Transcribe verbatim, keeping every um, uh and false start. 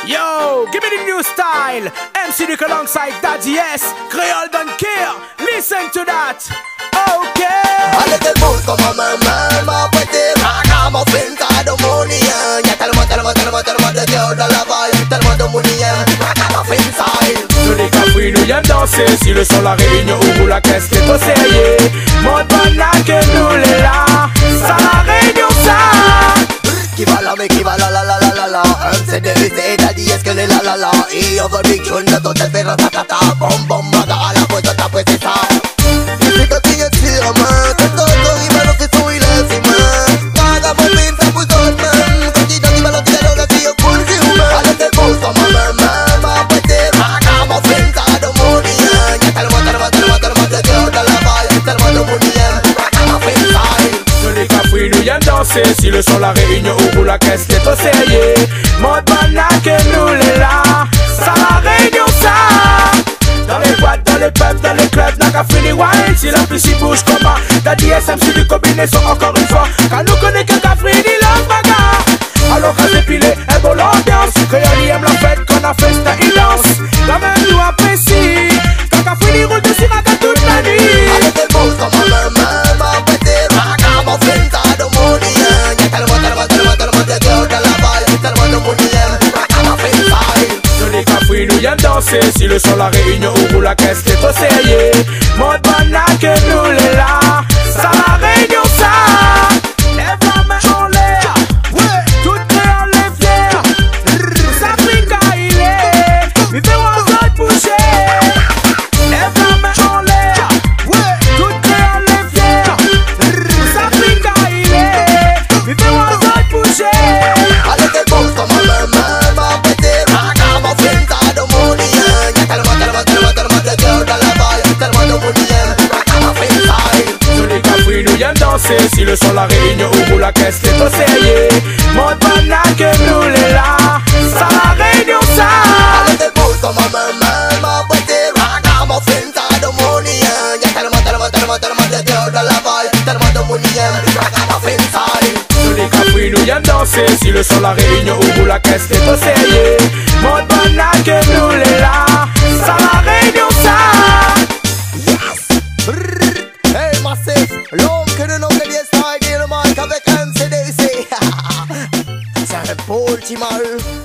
Yo, give me the new style. M C Duke alongside Daddy S. Creole don't care. Listen to that. Okay. A little boat comme un maman m'a prêté ma finta de money. Y'a tellement, tellement, tellement, tellement de girls dans la vibe. Tellement de money, ma finta. Tous les cafouilles nous aiment danser. Si le son la réunion ouvre la caisse qui est au sérieux. Mon bonheur que nous les là. Ça la réunion ça. Qui va là mais qui va là la la la la la. M C D c'est Daddy S que les la la la. Et on va big tune de ton tel faire ratata. Bom bom baga à la boîte de ta poêle c'est ça. Et c'est quand il y a tir en main. Quand ton corps il va le fait son il est si main. Baga mon pin ça vous donne même. Quand il donne il va le tirer le tire pour le dire humain. Allez c'est beau ça ma maman m'a prêté. Baga mon pin ça de mon lien. Y'a tellement tellement tellement tellement de girls dans la vibe. Tellement de mon lien. Baga mon pin ça. Tous les cafouilles nous aiment danser. Si le son la réunion ouvre la caisse qui est au sérieux. Mon bonheur que nous les là. Ça la réunion ça. Dans les boîtes, dans les pubs, dans les clubs, n'a qu'à finir wild. Si la pluie s'y bouge comment. Daddy S M C du combinaison encore une fois. Car nous connaît que qu'à finir la bagarre. Alors quand c'est pilé, un bon l'ambiance. Créole y aime la fête, qu'on a fait c'est une danse. La même nous apprécie. Tant qu'à finir roule dessus la toute la nuit. Allez c'est beau comme un maman m'a prêté. Baga mon finta de mon lien. Y'a tellement tellement tellement tellement de girls dans la vibe. Tellement de mon lien. Baga mon finta. Tous les cafouilles nous aiment danser. Si le son la réunion ouvre la caisse qui est au sérieux. Mon bonheur que nous les là. Ça la réunion ça. Lève la main en l'air. Ouais, tout créole est fier. Tout Africa il est. Vivez en zone bouchée. Lève la main en l'air. Ouais, tout créole est fier. Tout Africa il est. Vivez en zone bouchée. Allez c'est beau comme un maman m'a prêté. Baga mon finta de mon lien. Y'a tellement tellement tellement tellement de girls dans la vibe. Tellement de mon lien. Baga mon finta. Tous les cafouilles nous aiment danser. Si le son la réunion ouvre la caisse qui est au sérieux. Mon bonheur que nous les là. Ça la réunion ça. Allez c'est beau comme un maman m'a prêté. Baga mon finta de mon lien. Y'a tellement tellement tellement tellement de girls dans la vibe. Tellement de mon lien. Baga mon finta. Tous les cafouilles nous aiment danser. Si le son la réunion ouvre la caisse qui est au sérieux. Mon bonheur que nous les là. Ça la réunion ça. Yes! Brrr. Hey massif, l'homme que le nom de l'I S I, le mic avec M C D C. C'est un beau petit mal.